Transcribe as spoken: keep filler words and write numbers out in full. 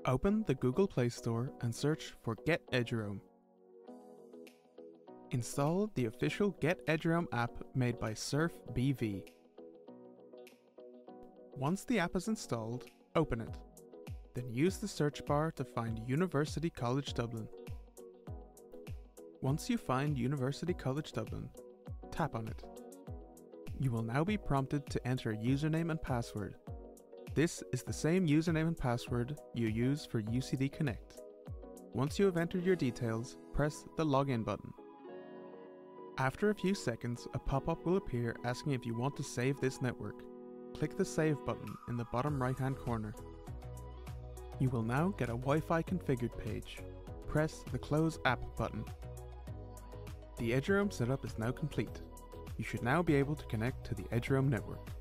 Open the Google Play Store and search for Get eduroam. Install the official Get eduroam app made by Surf B V. Once the app is installed, open it. Then use the search bar to find University College Dublin. Once you find University College Dublin, tap on it. You will now be prompted to enter a username and password. This is the same username and password you use for U C D Connect. Once you have entered your details, press the Login button. After a few seconds, a pop-up will appear asking if you want to save this network. Click the Save button in the bottom right-hand corner. You will now get a Wi-Fi configured page. Press the Close App button. The eduroam setup is now complete. You should now be able to connect to the eduroam network.